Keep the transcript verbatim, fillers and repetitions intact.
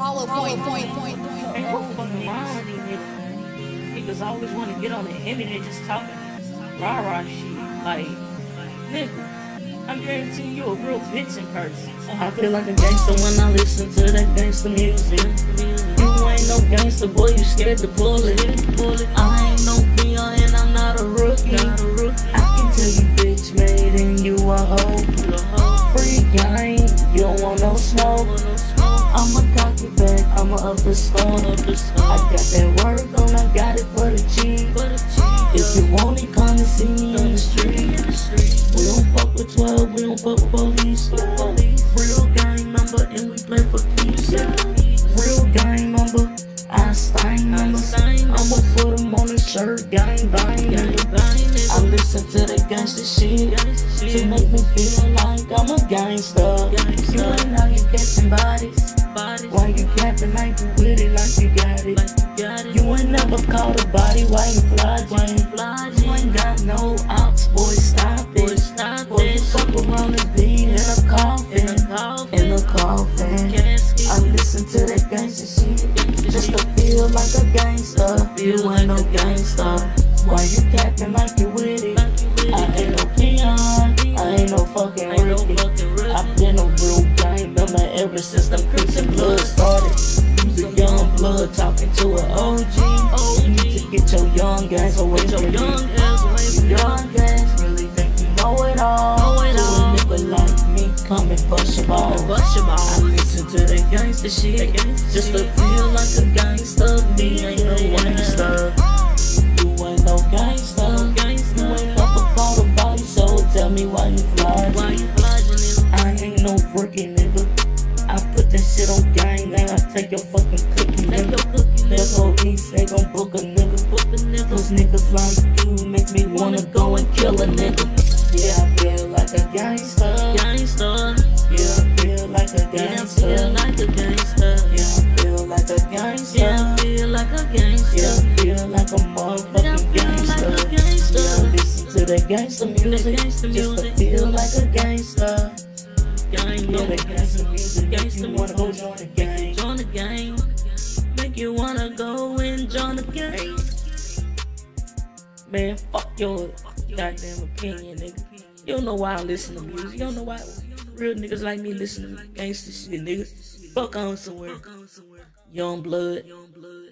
Hollow point, point, point. Ain't no fucking wrong with these niggas. Niggas always want to get on the internet just talking rah rah shit. Like, nigga, I guarantee you a real bitch in person. I feel like a gangster when I listen to that gangster music. You ain't no gangster, boy, you scared to pull it. I ain't no peon and I'm not a rookie. I can tell you bitch made and you a hoe. Free game, you don't want no smoke. I'ma cock it back, I'ma up the score. I got that work on, I got it for the cheap. If you want it, come and see me on the street. We don't fuck with twelve, we don't fuck with police. Real gang member and we play for keeps. Real gang member, I stain member. I'ma put them on the shirt, gang bang. I listen to the gangsta shit to make me feel like I'm a gangster. You ain't out here catching bodies. Why you capping like you with it, like you got it? You ain't never caught a body, why you flogging? You ain't got no ops, boy, stop it. Boy, you fuck around and be in a coffin, in a coffin. I listen to that gangsta shit just to feel like a gangster. You ain't no gangster. Why you capping like you with it? I ain't no peon, I ain't no fucking rookie. I've been a real gang member ever since them Crips and Blood started. You the young blood talking to an O G. You need to get your young guys away from me. You young guys really think you know it all. To a nigga like me, come and bust your ball. I listen to that gangsta shit just to feel like a gangster. Me ain't no gangster. You ain't no gangster. You ain't never caught a body, so tell me why you flogging. I ain't no rookie, nigga. I put that shit on gang, man. I take your fucking cookie, nigga. The police, they gon' book a nigga. Those niggas like you make me wanna go and kill a nigga. Yeah, I feel like a gangster. Yeah, I feel like a gangster. Yeah, I feel like a gangster. Yeah, I feel like a gangster. Yeah, I feel like a motherfucking gangster. Yeah, I listen to that gangster music just to feel like a gangster. Yeah, that gangster music make you wanna go join the gang. Join the gang. Make you wanna go and join the gang. Man, fuck your goddamn opinion, nigga. You don't know why I listen to music. You don't know why real niggas like me listen to gangster shit, nigga. Fuck on somewhere. Young blood.